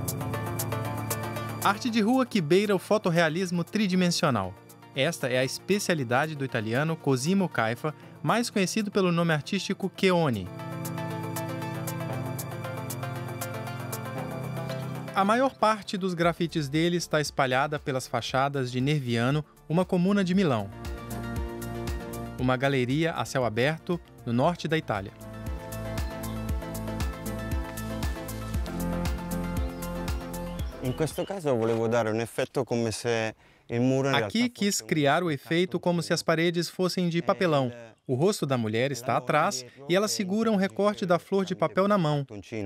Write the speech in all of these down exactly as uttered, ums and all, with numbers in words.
Arte de rua que beira o fotorrealismo tridimensional. Esta é a especialidade do italiano Cosimo Caifa, mais conhecido pelo nome artístico Cheoni. A maior parte dos grafites dele está espalhada pelas fachadas de Nerviano, uma comuna de Milão. Uma galeria a céu aberto no norte da Itália. Aqui quis criar o efeito como se as paredes fossem de papelão. O rosto da mulher está atrás e ela segura um recorte da flor de papel na mão.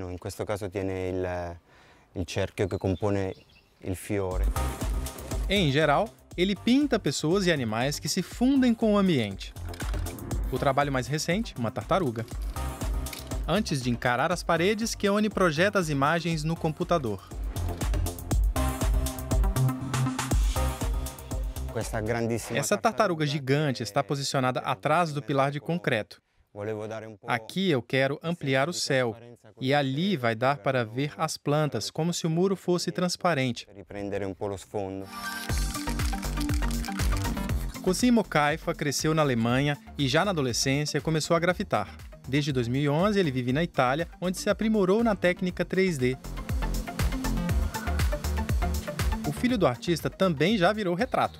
Em geral, ele pinta pessoas e animais que se fundem com o ambiente. O trabalho mais recente, uma tartaruga. Antes de encarar as paredes, Cheoni projeta as imagens no computador. Essa tartaruga gigante está posicionada atrás do pilar de concreto. Aqui eu quero ampliar o céu, e ali vai dar para ver as plantas, como se o muro fosse transparente. Cosimo Caifa cresceu na Alemanha e já na adolescência começou a grafitar. Desde dois mil e onze ele vive na Itália, onde se aprimorou na técnica três D. O filho do artista também já virou retrato.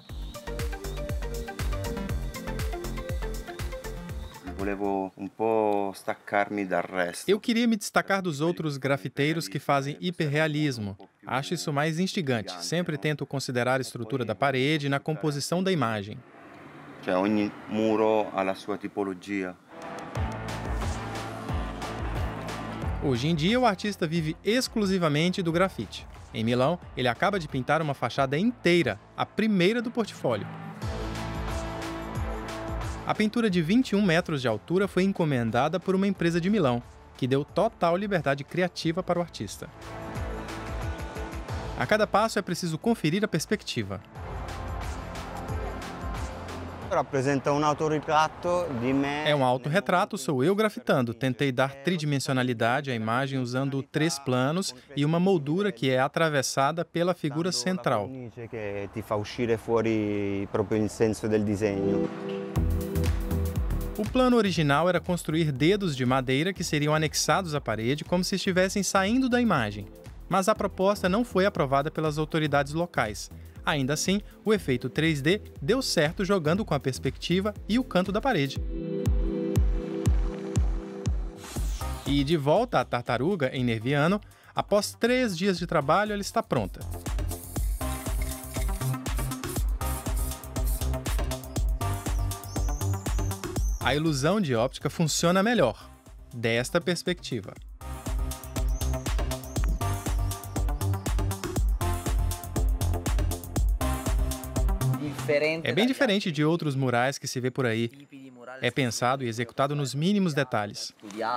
Eu queria me destacar dos outros grafiteiros que fazem hiperrealismo. Acho isso mais instigante. Sempre tento considerar a estrutura da parede na composição da imagem. Ogni muro ha la sua tipologia. Hoje em dia, o artista vive exclusivamente do grafite. Em Milão, ele acaba de pintar uma fachada inteira, a primeira do portfólio. A pintura de vinte e um metros de altura foi encomendada por uma empresa de Milão, que deu total liberdade criativa para o artista. A cada passo é preciso conferir a perspectiva. É um autorretrato, sou eu grafitando. Tentei dar tridimensionalidade à imagem usando três planos e uma moldura que é atravessada pela figura central. O plano original era construir dedos de madeira que seriam anexados à parede como se estivessem saindo da imagem. Mas a proposta não foi aprovada pelas autoridades locais. Ainda assim, o efeito três D deu certo jogando com a perspectiva e o canto da parede. E de volta à tartaruga, em Nerviano, após três dias de trabalho, ela está pronta. A ilusão de óptica funciona melhor, desta perspectiva. É bem diferente de outros murais que se vê por aí. É pensado e executado nos mínimos detalhes.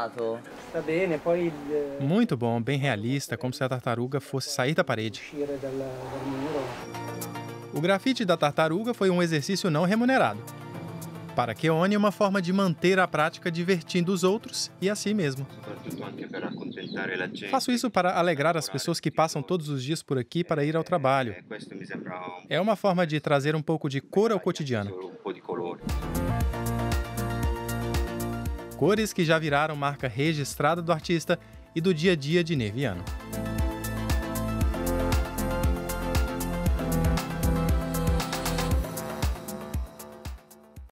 Muito bom, bem realista, como se a tartaruga fosse sair da parede. O grafite da tartaruga foi um exercício não remunerado. Para Cheoni, uma forma de manter a prática divertindo os outros e a si mesmo. Faço isso para alegrar as pessoas que passam todos os dias por aqui para ir ao trabalho. É uma forma de trazer um pouco de cor ao cotidiano. Cores que já viraram marca registrada do artista e do dia a dia de Nerviano.